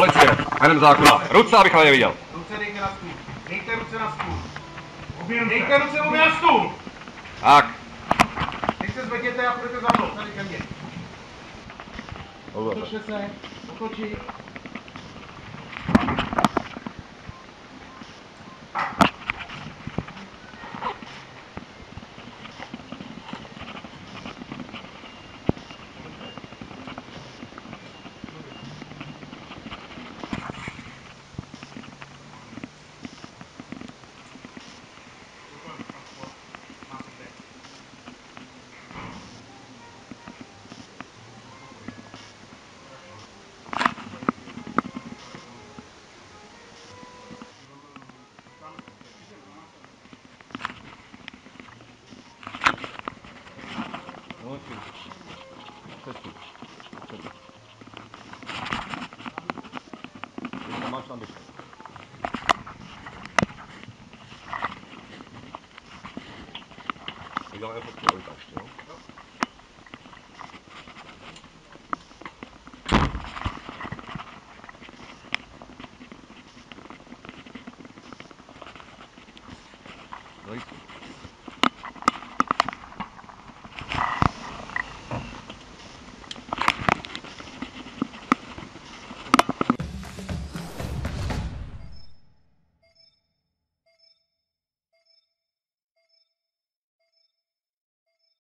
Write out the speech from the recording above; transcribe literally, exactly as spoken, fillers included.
Policie, jménem zákona. Ruce, abych ale neviděl. Ruce dejte na stůl. Dejte ruce na stůl. Dejte ruce obě na stůl. Tak. Teď se zvedněte a půjdete za mnou. Tady ke mně. Otočte se. Otočit. Máš tam běžet. Uděláme fotku auta ještě, jo? Jo.